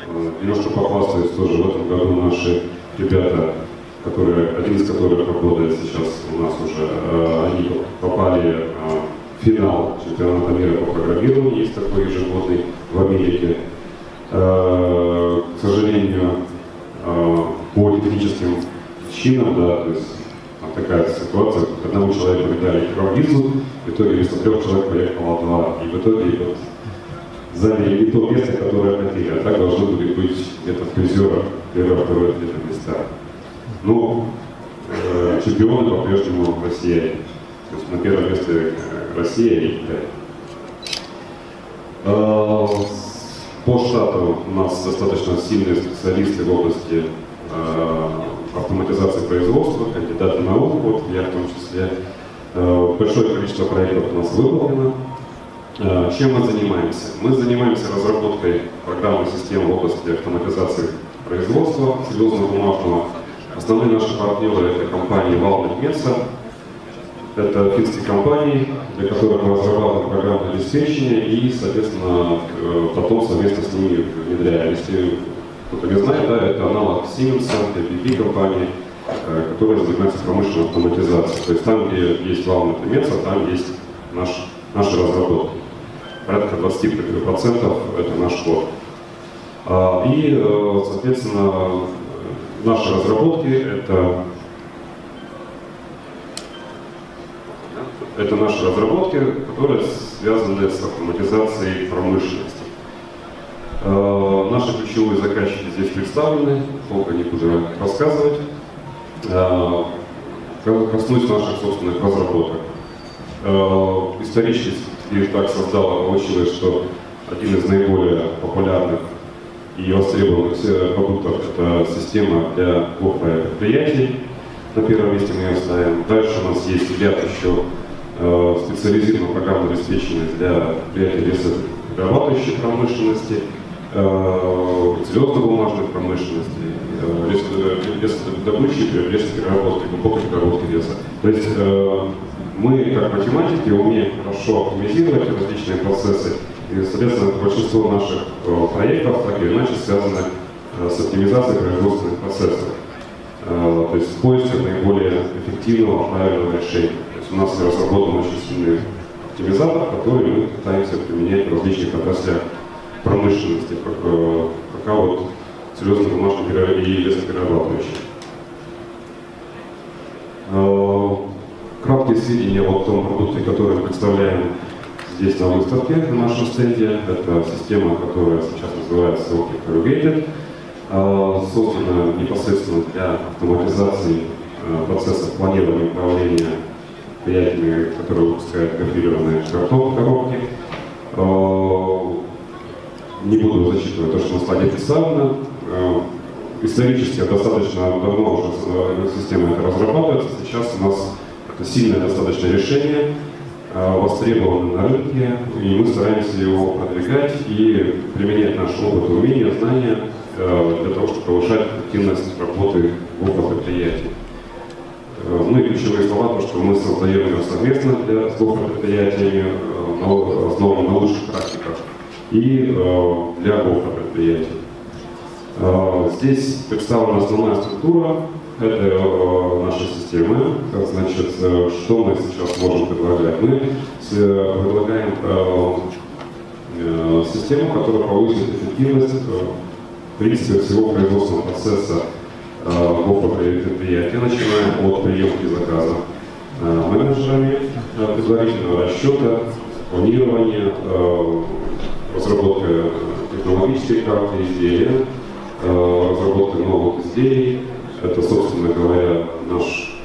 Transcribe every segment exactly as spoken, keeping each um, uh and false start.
Немножко похвастаюсь тоже, в этом году наши ребята, которые, один из которых работает сейчас у нас уже, они попали в финал чемпионата мира по программированию, есть такой ежегодный в Америке. К сожалению, по техническим причинам, да, то есть такая ситуация, одному человеку дали кровизу, в итоге вместо трех человек поехало два, и в итоге вот, заняли не то место, которое хотели, а так должны были быть где-то в призерах, первое, второе, где-то места. Ну, э, чемпионы по-прежнему россияне. То есть на первом месте Россия и Китай. Э, по штату у нас достаточно сильные специалисты в области э, автоматизации производства, кандидаты наук, вот я в том числе. Э, большое количество проектов у нас выполнено. Э, чем мы занимаемся? Мы занимаемся разработкой программной системы в области автоматизации производства целлюлозно-бумажного. Основные наши партнеры — это компании Valmet Metsä. Это финские компании, для которых мы разрабатываем программное обеспечение и, соответственно, потом совместно с ними внедряем. Если кто-то не знает, да, это аналог Siemens, эй пи пи компании, которая занимается промышленной автоматизацией. То есть там, где есть Valmet и Metsä, там есть наш, наши разработки. Порядка двадцать пять процентов это наш код. И, соответственно, наши разработки это, это наши разработки, которые связаны с автоматизацией промышленности. Э, наши ключевые заказчики здесь представлены, долго не буду рассказывать. Э, коснусь наших собственных разработок. Э, исторически так создало, получилось, что один из наиболее популярных и востребованных продуктов — это система для гофра предприятий. На первом месте мы ее ставим. Дальше у нас есть ряд еще э, специализированного программного обеспечения для предприятий лесоперерабатывающей промышленности, э, целлюлозно-бумажной промышленности, э, лесодобычи, лесопереработки, глубокой переработки леса. То есть э, мы, как математики, умеем хорошо оптимизировать различные процессы. И, соответственно, большинство наших э, проектов так или иначе связаны э, с оптимизацией производственных процессов. Э, то есть поиском наиболее эффективного, правильного решения. То есть у нас разработан очень сильный оптимизатор, который мы пытаемся применять в различных отраслях промышленности, как, э, пока вот целлюлозно-бумажный и лесоперерабатывающий. Э, краткие сведения о том продукте, который мы представляем здесь на выставке, на нашем стенде. Это система, которая сейчас называется Optic Corrugated, создана непосредственно для автоматизации процессов планирования и управления предприятиями, которые выпускают гофрированные коробки. Не буду зачитывать то, что на слайде представлено. Исторически достаточно давно уже система эта разрабатывается. Сейчас у нас это сильное достаточно решение, востребованы на рынке, и мы стараемся его продвигать и применять наш опыт, умения, знания для того, чтобы повышать эффективность работы в предприятий. Ну и ключевые слова, то, что мы создаем ее совместно для, с предприятиями, основанным на лучших практиках, и для предприятий. Здесь представлена основная структура. Это наша система. Значит, что мы сейчас можем предлагать? Мы предлагаем систему, которая повысит эффективность в принципе всего производственного процесса гофра предприятия, начиная от приемки заказа менеджерами, предварительного расчета, планирования, разработка технологической карты изделия, разработка новых изделий. Это, собственно говоря, наш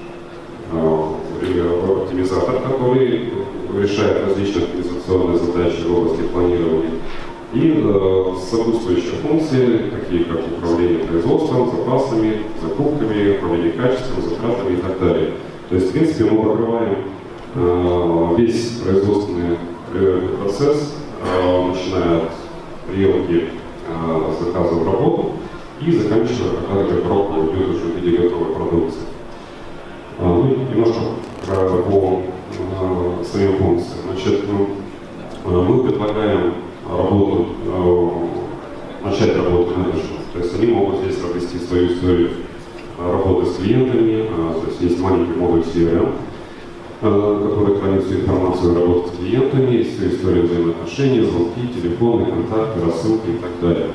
э, оптимизатор, который решает различные оптимизационные задачи в области планирования. И э, сопутствующие функции, такие как управление производством, запасами, закупками, управление качеством, затратами и так далее. То есть, в принципе, мы покрываем э, весь производственный процесс, э, начиная от приемки э, заказа в работу и заканчивая, когда коробка идет уже в виде готовой продукции. А, ну, немножко по а, своим функциям. Значит, мы предлагаем работу а, начать работу менеджеров. То есть они могут здесь провести свою историю работы с клиентами, то есть есть маленький модуль си эр эм, который хранит всю информацию работы с клиентами, всю историю взаимоотношений, звонки, телефоны, контакты, рассылки и так далее.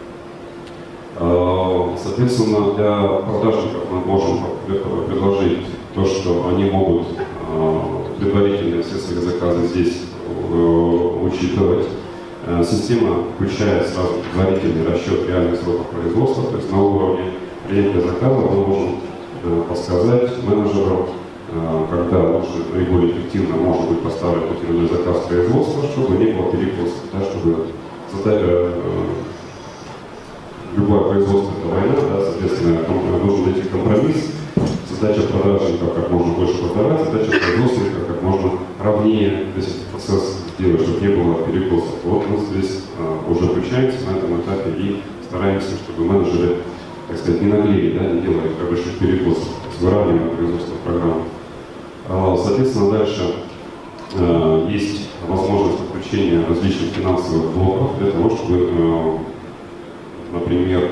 Соответственно, для продажников мы можем предложить то, что они могут предварительно все свои заказы здесь учитывать. Система включает сразу предварительный расчет реальных сроков производства, то есть на уровне принятия заказа мы можем подсказать менеджеру, когда лучше, наиболее эффективно может быть поставлен тот или иной заказ производства, чтобы не было перекосов, да, чтобы задать, любое производство – это война, да, соответственно, нужно найти компромисс. Задача продажника как можно больше продавать, задача производственника как можно ровнее весь этот процесс сделать, чтобы не было перекосов. Вот мы здесь а, уже включаемся на этом этапе и стараемся, чтобы менеджеры, так сказать, не наглели, да, не делали больших перекосов, выравниваем производство программы. А, соответственно, дальше а, есть возможность подключения различных финансовых блоков для того, чтобы, а, например,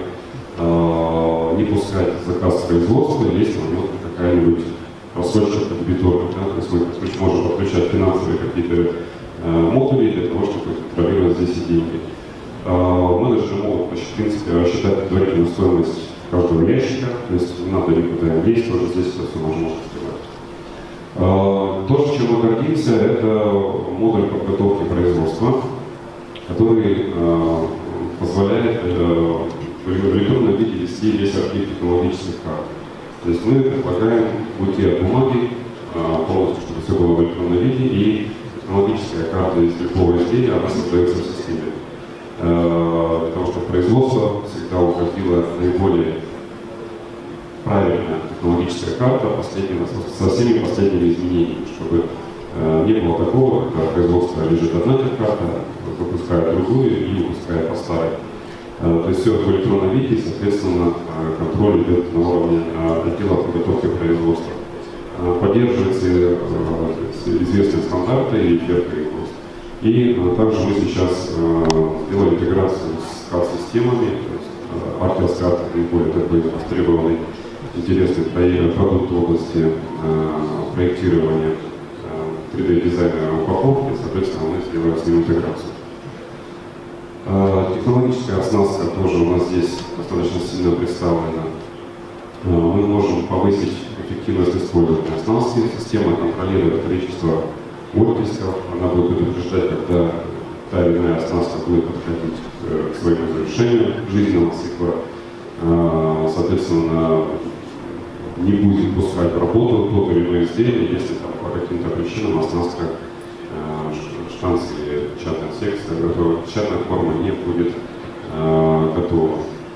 не пускать заказ производства, если у него какая-нибудь просрочка по дебитору. Да? То есть мы можем подключать финансовые какие-то э, модули для того, чтобы контролировать здесь и деньги. Э, менеджеры могут, в принципе, рассчитать предварительную стоимость каждого ящика, то есть не надо никуда им лезть, тоже здесь это все можно сделать. Э, то, чем мы гордимся, это модуль подготовки производства, который э, позволяет э, в электронном виде вести весь архив технологических карт. То есть мы предлагаем уйти от бумаги полностью, чтобы все было в электронном виде, и технологическая карта из любого изделия, она создается в системе. Для того, чтобы производство всегда уходило наиболее правильная технологическая карта со всеми последними изменениями, чтобы не было такого, когда производство лежит одна карта, выпускает другую и выпускает по старой. То есть все это в электронном виде, соответственно, контроль идет на уровне отдела подготовки производства. Поддерживаются известные стандарты и эффекты. И также мы сейчас делаем интеграцию с кад-системами, то есть Artios-кад наиболее такой востребованный, интересный продукт в области проектирования три дэ-дизайна упаковки, соответственно, мы сделаем с ним интеграцию. Технологическая оснастка тоже у нас здесь достаточно сильно представлена. Мы можем повысить эффективность использования оснастки. Система контролирует количество оттисков, она будет предупреждать, когда та или иная оснастка будет подходить к своему завершению жизненного цикла. Соответственно, не будет пускать в работу то или иное изделие, если там, по каким-то причинам оснастка штанц или печатная секция, печатная форма не будет э, готова.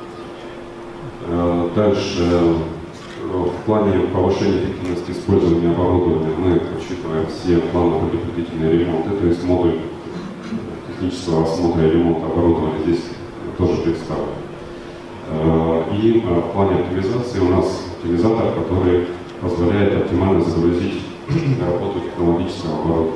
Э, дальше, в плане повышения эффективности использования оборудования мы учитываем все плановые предупредительные ремонты, то есть модуль технического осмотра и ремонта оборудования здесь тоже представлен. Э, и э, в плане оптимизации у нас оптимизатор, который позволяет оптимально загрузить работу технологического оборудования.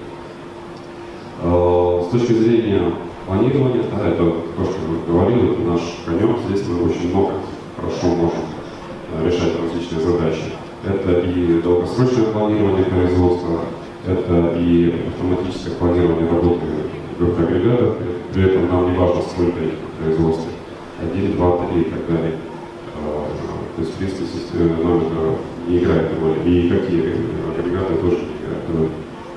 С точки зрения планирования, да, это то, что вы говорили, это наш конек. Здесь мы очень много хорошо можем решать различные задачи. Это и долгосрочное планирование производства, это и автоматическое планирование работы агрегатов. При этом нам не важно, сколько их в производстве. Один, два, три и так далее. То есть, в принципе, нам это не играет роли. И какие агрегаты тоже не играют роли.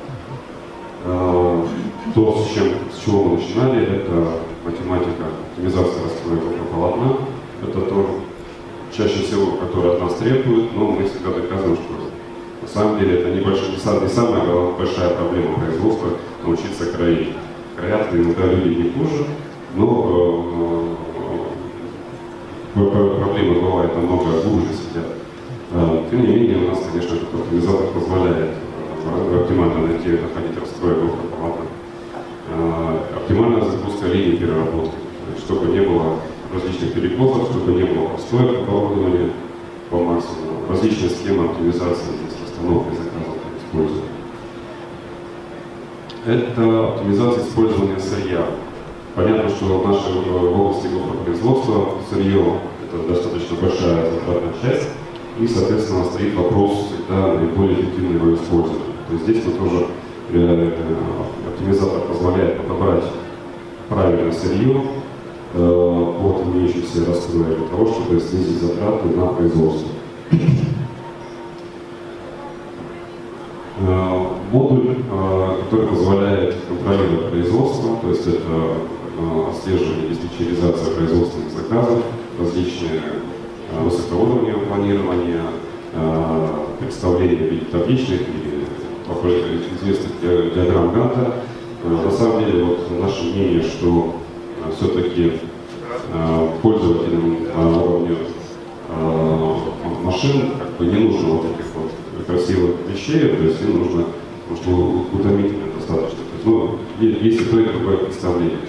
То, с, чем, с чего мы начинали, это математика, оптимизация расстроек полотна. Это то, чаще всего, которое от нас требует, но мы всегда доказываем, что на самом деле это не, большая, не самая большая проблема производства — научиться кроить. Кроят иногда люди не хуже, но э, э, проблемы бывают намного глубже сидят. Э, тем не менее, у нас, конечно, этот оптимизатор позволяет э, оптимально найти, находить расстроек полотна. Оптимальная запуска линии переработки, чтобы не было различных перекосов, чтобы не было простоев оборудования по максимуму. Различные схемы оптимизации с расстановкой заказов используем. Это оптимизация использования сырья. Понятно, что в нашей области гофропроизводства сырье – это достаточно большая затратная часть, и, соответственно, стоит вопрос всегда наиболее эффективного его использования. То есть здесь мы тоже э, оптимизатор позволяет подобрать правильное сырье э, под имеющиеся расходы для того, чтобы снизить затраты на производство. Э, модуль, э, который позволяет контролировать производство, то есть это э, отслеживание и диспетчеризация производственных заказов, различные э, высокоуровневые планирования, э, представление в виде табличных или известных диаграмм Ганта. На самом деле, вот наше мнение, что э, все-таки э, пользователям на уровне э, машин как бы не нужно вот таких вот красивых вещей, то есть им нужно, может, утомительно достаточно. То есть, ну, есть и то, и другое представление.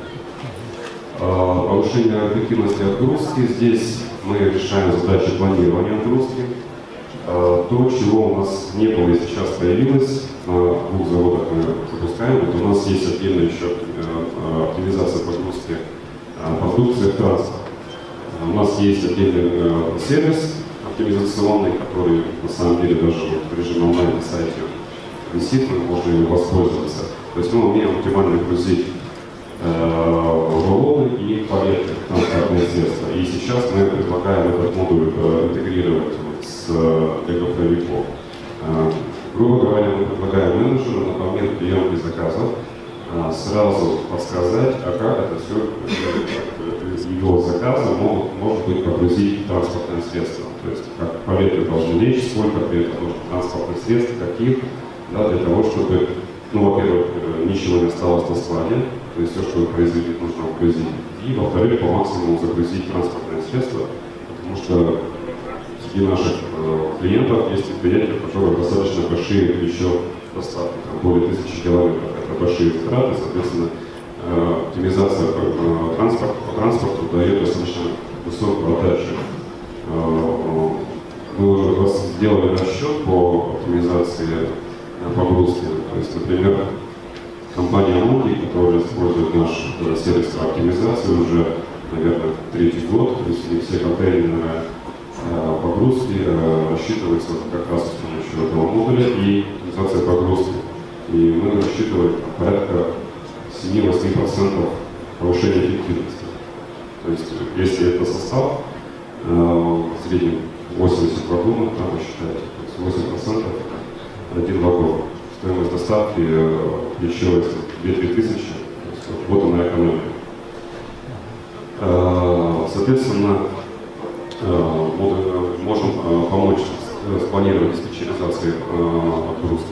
Э, повышение эффективности отгрузки. Здесь мы решаем задачи планирования отгрузки. Э, то, чего у нас не было и сейчас появилось, на двух заводах мы запускаем. Это у нас есть отдельная еще оптимизация погрузки продукции в транспорт. У нас есть отдельный сервис оптимизационный, который на самом деле даже в режиме онлайн на сайте висит, мы можем им воспользоваться. То есть мы умеем оптимально грузить рулоны и палеты, транспортные средства. И сейчас мы предлагаем этот модуль интегрировать с гофровиков. Грубо говоря, мы предлагаем менеджеру на момент приемки заказов а, сразу подсказать, а как это все из его заказа могут, может быть погрузить транспортное средство. То есть как палеты должны лечь, сколько при этом нужно транспортных средств, каких, да, для того, чтобы, ну, во-первых, ничего не осталось на складе, то есть все, что вы произвели, нужно погрузить. И, во-вторых, по максимуму загрузить транспортное средство, потому что среди наших э, клиентов есть предприятия, у которых достаточно большие еще доставки, там, более тысячи километров. Это большие затраты, соответственно, э, оптимизация по, э, транспорт, по транспорту дает достаточно высокую отдачу. Э, мы уже сделали расчет по оптимизации э, погрузки. То есть, например, компания Mondi, которая использует наш э, сервис по оптимизации уже, наверное, третий год, то есть все контейнеры погрузки э, рассчитывается как раз с помощью этого модуля и оптимизация погрузки. И мы рассчитываем порядка семь-восемь процентов повышения эффективности. То есть, если это состав, э, в среднем восемьдесят вагонов, там вы считаете, восемь процентов один вагон. Стоимость доставки э, увеличивается две-три тысячи, вот она экономия. Э, соответственно, можем помочь спланировать диспетчеризации отгрузки.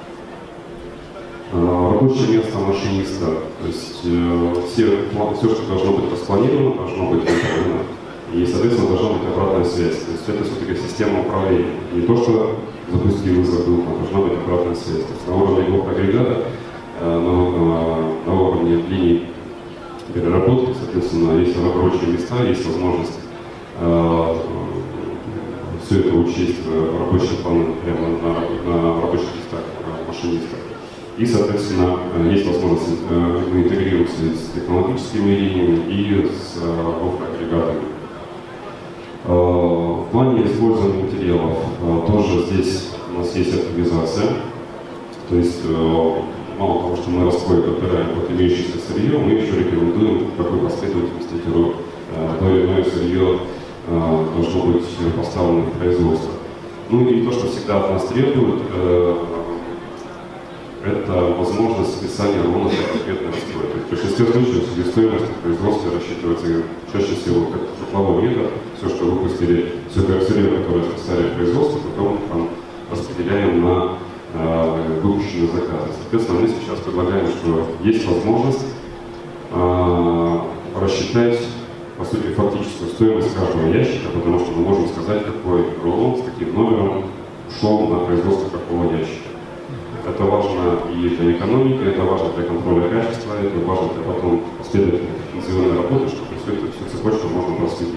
Рабочее место машиниста, то есть все, все, что должно быть распланировано, должно быть выполнено, и, соответственно, должна быть обратная связь. То есть это все-таки система управления. Не то, что запустил и забыл, а должна быть обратная связь. То есть на уровне гофагрегата, на, на уровне линий переработки, соответственно, есть рабочие места, есть возможность все это учесть в рабочие планы прямо на, на рабочих местах машинистов. И, соответственно, есть возможность интегрироваться с технологическими линиями и с гофагрегатами. В плане использования материалов тоже здесь у нас есть оптимизация. То есть мало того, что мы расходы подбираем под имеющееся сырье, мы еще рекомендуем, в какой последовательности то или иное сырье должно быть поставлено в производство. Ну и то, что всегда от нас требуют, э, это возможность списания рулонов на конкретное сырье. В большинстве случаев себестоимость производства рассчитывается чаще всего как тепловой метод. Все, что выпустили, все сырье, которое списали в производство, потом там распределяем на э, выпущенные заказы. Соответственно, мы сейчас предлагаем, что есть возможность э, рассчитать, по сути, фактическую стоимость каждого ящика, потому что мы можем сказать, какой рулон с каким номером ушел на производство какого ящика. Это важно и для экономики, это важно для контроля качества, это важно для потом последовательной интенсивной работы, чтобы всю эту всю цепочку можно проследить.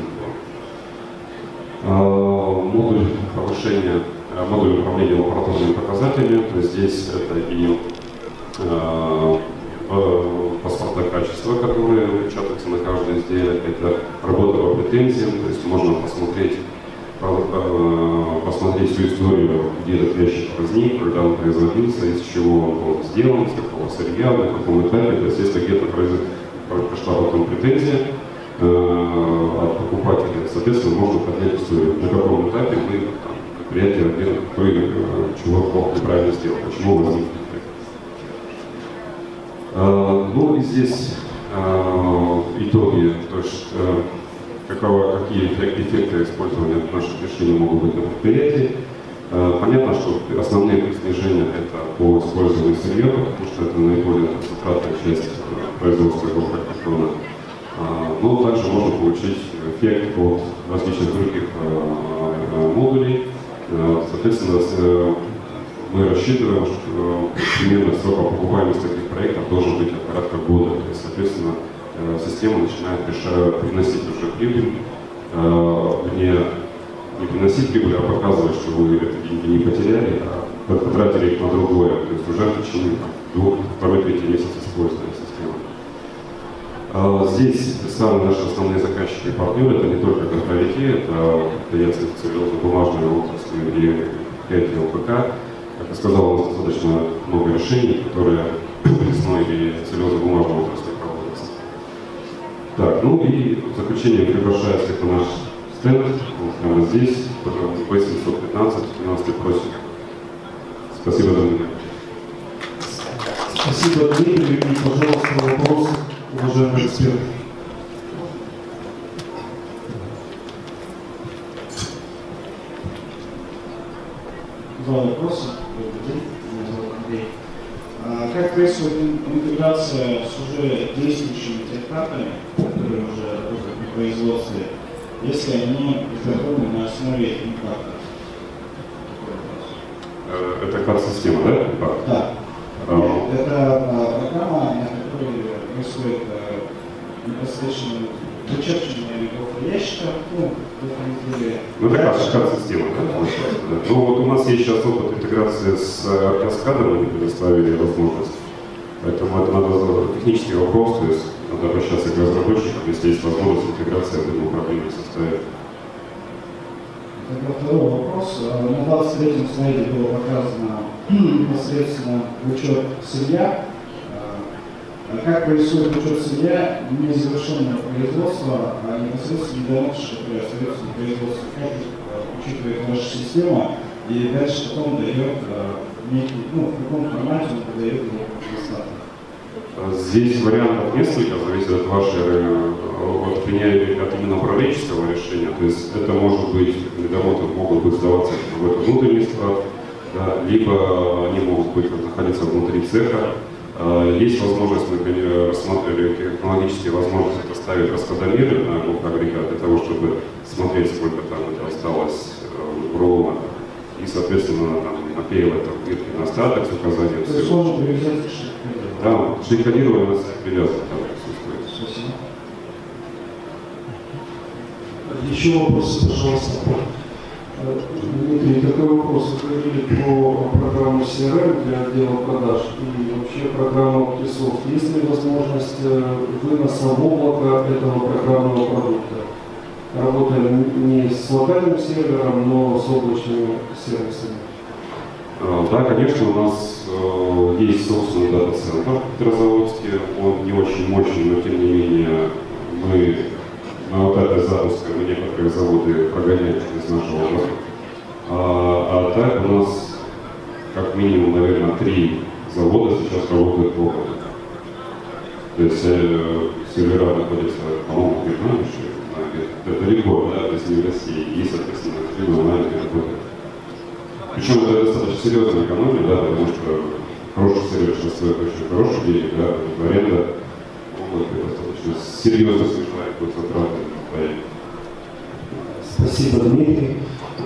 Модуль повышения, модуль управления лабораторными показателями, то есть здесь это и паспорта качества, качества, которые печатаются на каждое изделие, это работа по претензиям, то есть можно посмотреть, посмотреть всю историю, где этот ящик возник, когда он производился, из чего он был сделан, с какого сырья, на каком этапе, то есть если где-то прошла потом претензия от покупателя, соответственно, можно поднять историю, на каком этапе мы, там, предприятие, где кто и чего плохо неправильно сделал, почему возник дефект. Ну и здесь итоги, то есть какого, какие эффекты использования наших решений могут быть на предприятии. Понятно, что основные снижения это по использованию сырья, потому что это наиболее затратная часть производства картона. Но также можно получить эффект от различных других модулей. Соответственно, мы рассчитываем, что примерно срок окупаемости этих проектов должен быть от порядка года. То есть, соответственно, система начинает решать, приносить уже прибыль, не, не приносить прибыль, а показывать, что вы эти деньги не потеряли, а потратили их на другое. То есть уже в течение двух, второй-третий месяц использования системы. Здесь представлены наши основные заказчики и партнеры. Это не только контровики, это предприятия целлюлозно-бумажной отрасли и предприятия ЛПК. Как я сказал, у нас достаточно много решений, которые в лесной и целлюлозно-бумажной отрасли проводятся. Так, ну и в заключение приглашаю всех на наш стенд, вот прямо здесь, Б семьсот пятнадцать, двенадцатый просим. Спасибо за внимание. Спасибо, Дмитрий. И, пожалуйста, вопрос, уважаемый эксперт. Два вопроса. Добрый день. Меня зовут Андрей. А как происходит интеграция с уже действующими техкартами, которые уже работают на производстве, если они изготовлены на основе импакта? Это карт-система, да? Импакт? Да. А, Это программа, на которой происходит непосредственно вычерчивание любого ящика, ну, в этом Ну, это карт-система, да? Ну, вот у нас есть сейчас опыт интеграции с каскадом, они предоставили возможность. Поэтому это надо технический вопрос, то есть надо обращаться к разработчикам, если есть возможность интеграции, я думаю, проблем не составит. Тогда второй вопрос. На двадцать третьем слайде было показано непосредственно учет сырья. Как происходит учет сырья незавершенного производства, а непосредственно недоносчик, который остается на производстве, как учитывает ваша система и дальше потом дает некий, ну, в каком формате он подает его доставку? Здесь вариантов несколько, зависит от вашей, от, от именно управленческого решения. То есть это может быть, недоработки могут быть сдаваться в этот внутренний склад, да, либо они могут быть находиться внутри цеха. Есть возможность, мы рассматривали технологические возможности поставить раскладомеры на агрегат для того, чтобы смотреть, сколько там осталось в рулонах. И, соответственно, там, напеивать там, бирки на остаток с указанием. То есть можно привязать к шейкодированию? Да, шейкодирование у нас привязано там присутствует. Спасибо. Еще вопросы, пожалуйста. Дмитрий, такой вопрос. Вы говорили про программу си эр эм для отдела продаж и вообще программу Microsoft. Есть ли возможность выноса в облако этого программного продукта? Работаем не с локальным сервером, но с облачными сервисами. Да, конечно, у нас э, есть собственный дата-центр в Петрозаводске. Он не очень мощный, но тем не менее мы на этапе запуска мы некоторые заводы прогоняем через нашего облака. А, а так у нас как минимум, наверное, три завода сейчас работают в облаке. То есть э, сервера находятся, по-моему, в Вьетнаме, это далеко, да, то есть не в России, и, соответственно, три онлайн работают. Причем это достаточно серьезная экономия, да, потому что хороший сервер сейчас стоит очень хорошие деньги, да, аренда облака достаточно серьезно снижает вот затраты на проект. Спасибо, Дмитрий.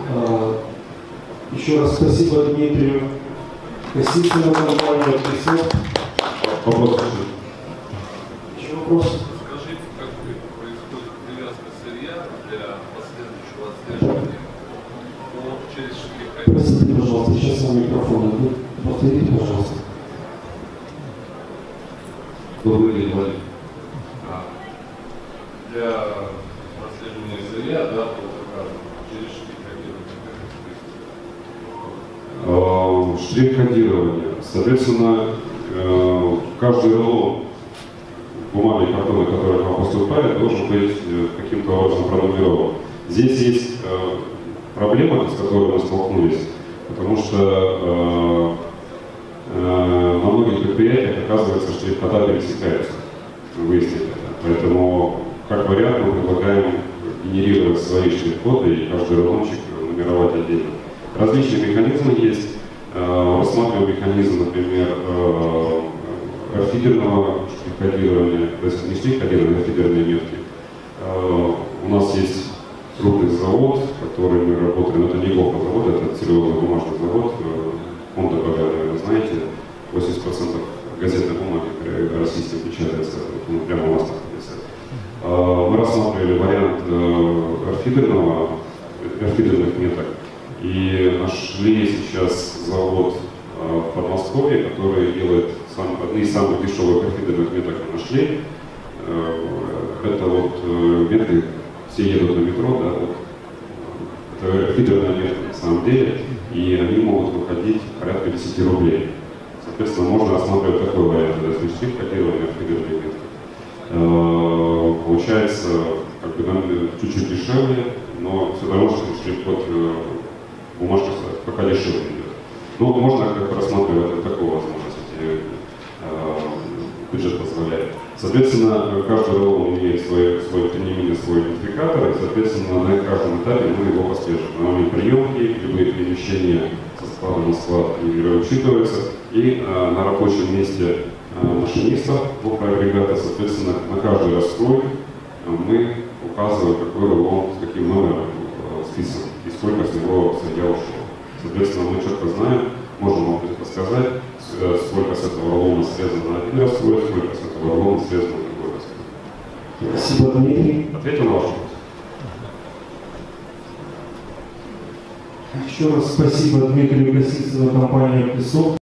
Еще раз спасибо Дмитрию Косицыну, компанию Microsoft. Вопрос. Еще вопрос? Скажите, как происходит привязка сырья для последующего отслеживания через штрих? Простите, пожалуйста, сейчас вам микрофон дадут. Повторите, пожалуйста. Добрый день, Владимир. штрих-кодирование. Соответственно, э, каждый рулон бумаги и картона, который к вам поступает, должен быть э, каким-то образом пронумерован. Здесь есть э, проблема, с которой мы столкнулись, потому что э, э, на многих предприятиях, оказывается, штрих-кода пересекаются. Выяснить это. Поэтому, как вариант, мы предлагаем генерировать свои штрих-коды и каждый рулончик нумеровать отдельно. Различные механизмы есть. Рассматриваем механизм, например, орфидерного штрих-кодирования, то есть не штрих-кодирование, а орфидерные метки. У нас есть крупный завод, который мы работаем, это не Гофа завод, это целлюлозно-бумажный завод, он ТПГ, наверное, знаете, восемьдесят процентов газетной бумаги российской печатается, ну, прямо у нас находится. Мы рассматривали вариант орфидерного, орфидерных меток и нашли сейчас завод в Подмосковье, который делает сам, одни из самых дешевых орфидерных меток мы нашли. Это вот метки, все едут на метро, да, вот, это орфидерная метка на самом деле, и они могут выходить порядка десяти рублей. Соответственно, можно рассматривать такой вариант, если штрих-кодирование орфидерной метки. Получается, как бы, чуть-чуть дешевле, но все равно, что штрих-код бумажка пока дешевле идет. Ну, можно как-то рассматривать такую возможность, если э, бюджет позволяет. Соответственно, каждый рулон имеет свой, свой, тем не менее, свой идентификатор, и, соответственно, на каждом этапе мы его отслеживаем. На момент приемки, любые перемещения со склада на склад учитываются, и э, на рабочем месте э, машиниста, агрегата, соответственно, на каждый расстрой э, мы указываем, какой рулон с каким номером э, списан и сколько с него сырья ушло. Соответственно, мы четко знаем, можем вам рассказать, сколько с этого рулона срезано на один расстрой, сколько с этого рулона срезано на другой расстрой. Спасибо, Дмитрий. Ответил на ваш вопрос? Еще раз спасибо Дмитрию Косицыну, компании «Оптисофт».